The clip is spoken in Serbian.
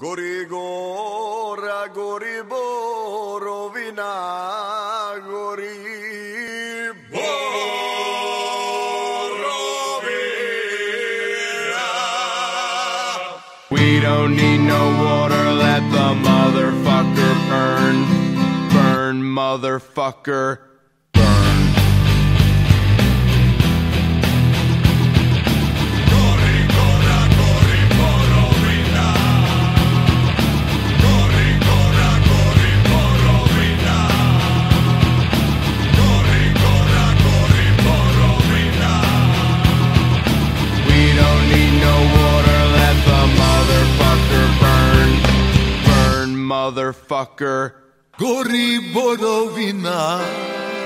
Gori gora, gori borovina, gori borovina. We don't need no water, let the motherfucker burn. Burn, motherfucker. Motherfucker. Gori borovina.